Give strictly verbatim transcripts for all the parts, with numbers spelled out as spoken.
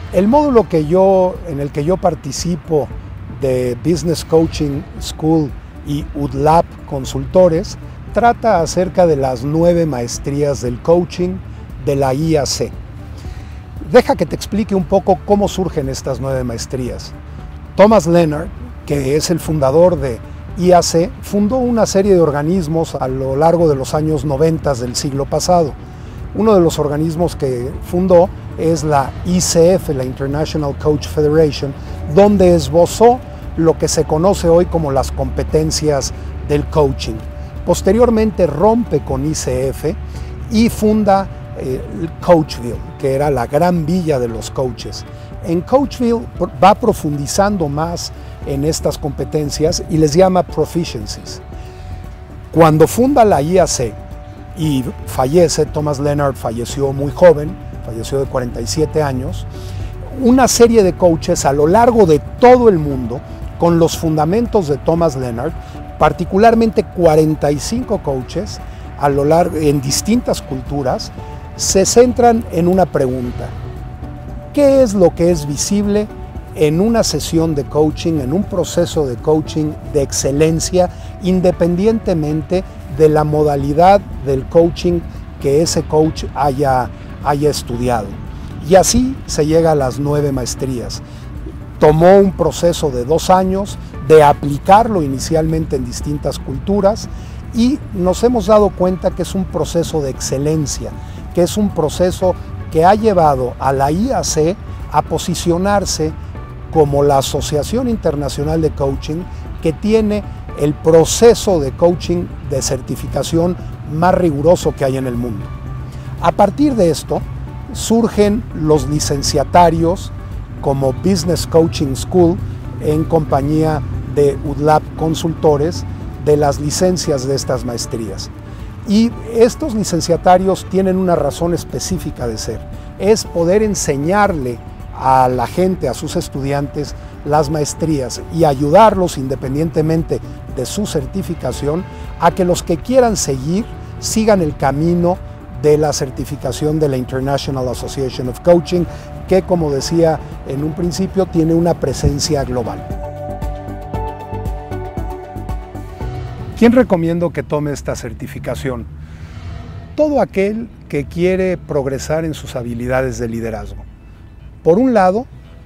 El módulo que yo, en el que yo participo de Business Coaching School y U D L A P Consultores trata acerca de las nueve maestrías del coaching de la I A C. Deja que te explique un poco cómo surgen estas nueve maestrías. Thomas Leonard, que es el fundador de I A C, fundó una serie de organismos a lo largo de los años noventa del siglo pasado. Uno de los organismos que fundó es la I C F, la International Coach Federation, donde esbozó lo que se conoce hoy como las competencias del coaching. Posteriormente rompe con I C F y funda eh, Coachville, que era la gran villa de los coaches. En Coachville va profundizando más en estas competencias y les llama proficiencies. Cuando funda la I A C y fallece, Thomas Leonard falleció muy joven, falleció de cuarenta y siete años, una serie de coaches a lo largo de todo el mundo, con los fundamentos de Thomas Leonard, particularmente cuarenta y cinco coaches a lo largo, en distintas culturas, se centran en una pregunta: ¿qué es lo que es visible en una sesión de coaching, en un proceso de coaching de excelencia, independientemente de la modalidad del coaching que ese coach haya, haya estudiado? Y así se llega a las nueve maestrías. Tomó un proceso de dos años de aplicarlo inicialmente en distintas culturas y nos hemos dado cuenta que es un proceso de excelencia, que es un proceso que ha llevado a la I A C a posicionarse como la Asociación Internacional de Coaching que tiene el proceso de coaching de certificación más riguroso que hay en el mundo. A partir de esto surgen los licenciatarios como Business Coaching School en compañía de U D L A P Consultores de las licencias de estas maestrías. Y estos licenciatarios tienen una razón específica de ser, es poder enseñarle a la gente, a sus estudiantes, las maestrías y ayudarlos independientemente de su certificación a que los que quieran seguir sigan el camino de la certificación de la International Association of Coaching, que, como decía en un principio, tiene una presencia global. ¿Quién recomiendo que tome esta certificación? Todo aquel que quiere progresar en sus habilidades de liderazgo. Por un lado,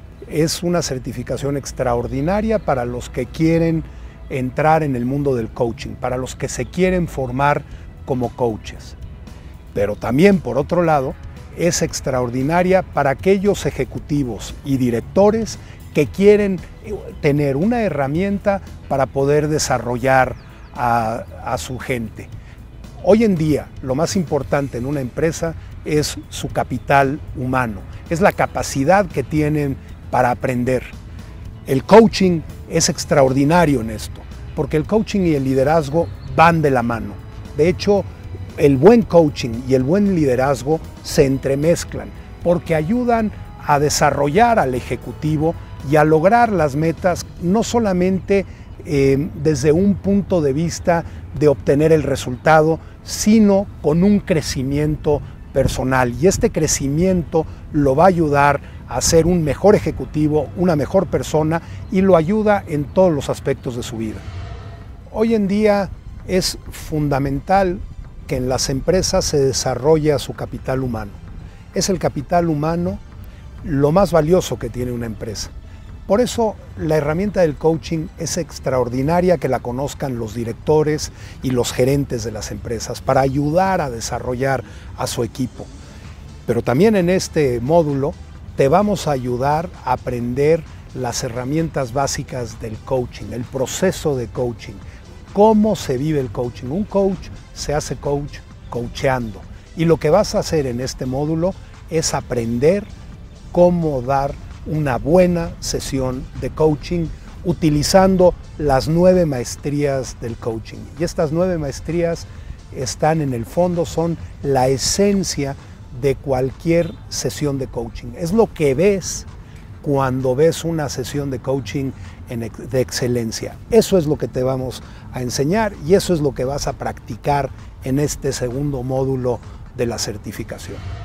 es una certificación extraordinaria para los que quieren entrar en el mundo del coaching, para los que se quieren formar como coaches. Pero también, por otro lado, es extraordinaria para aquellos ejecutivos y directores que quieren tener una herramienta para poder desarrollar a, a su gente. Hoy en día, lo más importante en una empresa es su capital humano, es la capacidad que tienen para aprender. El coaching es extraordinario en esto, porque el coaching y el liderazgo van de la mano. De hecho, el buen coaching y el buen liderazgo se entremezclan porque ayudan a desarrollar al ejecutivo y a lograr las metas no solamente eh, desde un punto de vista de obtener el resultado, sino con un crecimiento personal. Y este crecimiento lo va a ayudar a ser un mejor ejecutivo, una mejor persona, y lo ayuda en todos los aspectos de su vida. Hoy en día es fundamental que en las empresas se desarrolle a su capital humano. Es el capital humano lo más valioso que tiene una empresa. Por eso la herramienta del coaching es extraordinaria que la conozcan los directores y los gerentes de las empresas para ayudar a desarrollar a su equipo. Pero también en este módulo te vamos a ayudar a aprender las herramientas básicas del coaching, el proceso de coaching, cómo se vive el coaching. Un coach se hace coach coacheando, y lo que vas a hacer en este módulo es aprender cómo dar una buena sesión de coaching utilizando las nueve maestrías del coaching. Y estas nueve maestrías están en el fondo, son la esencia de cualquier sesión de coaching. Es lo que ves cuando ves una sesión de coaching en, de excelencia. Eso es lo que te vamos a enseñar y eso es lo que vas a practicar en este segundo módulo de la certificación.